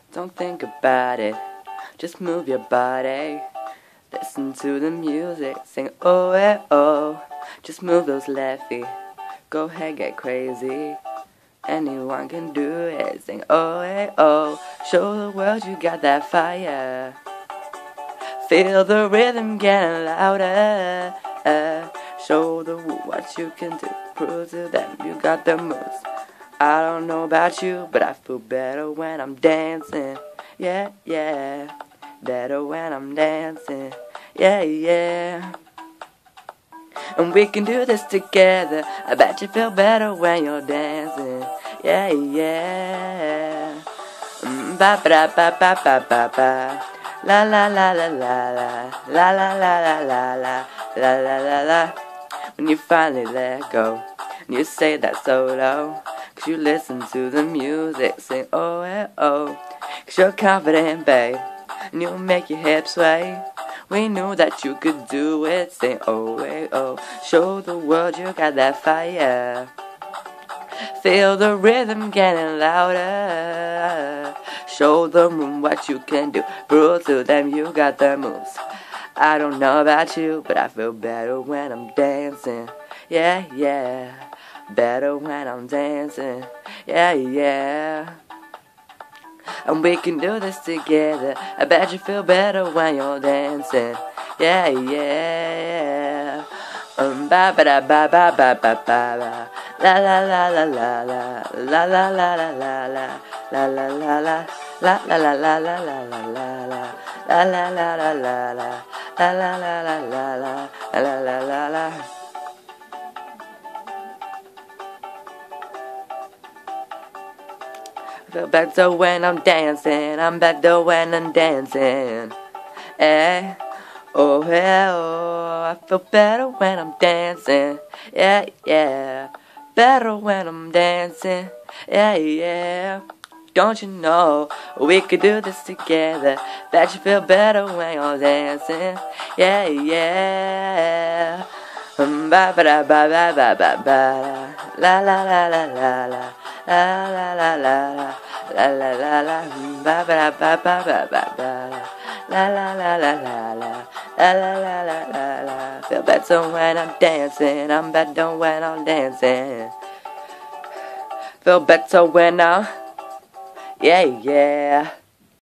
Don't think about it, just move your body. Listen to the music, sing oh eh oh. Just move those left feet, go ahead get crazy. Anyone can do it, sing oh eh oh. Show the world you got that fire. Feel the rhythm getting louder. Show the world what you can do, prove to them you got the moves. I don't know about you, but I feel better when I'm dancing. Yeah, yeah. Better when I'm dancing. Yeah, yeah. And we can do this together. I bet you feel better when you're dancing. Yeah, yeah. Ba ba ba ba ba ba ba. La la la la la la. La la la la la la. La la la la. When you finally let go, and you say that solo, 'cause you listen to the music, sing oh eh oh. 'Cause you're confident, babe, and you'll make your hips sway. We knew that you could do it, sing oh eh oh. Show the world you got that fire. Feel the rhythm getting louder. Show the room what you can do, prove to them you got the moves. I don't know about you, but I feel better when I'm dancing. Yeah, yeah. Better when I'm dancing. Yeah, yeah. And we can do this together. I bet you feel better when you're dancing. Yeah, yeah. Ba ba da ba ba ba ba ba ba. La la la la la la. La la la la la la. La la la la. La la la la la la la la la. La la la la la la. La la la la la la. La la la la. I feel better when I'm dancing. I'm better when I'm dancing. Eh? Oh, yeah, oh. I feel better when I'm dancing. Yeah, yeah. Better when I'm dancing. Yeah, yeah. Don't you know we could do this together? Bet you feel better when you're dancing. Yeah, yeah. Ba ba da ba ba ba ba ba. La la la la la la. La la la la la. La la la la. Ba ba da ba ba ba ba ba. La la la la la la. La la la la la la. Feel better when I'm dancing. I'm better when I'm dancing. Feel better when I'm. Yeah, yeah.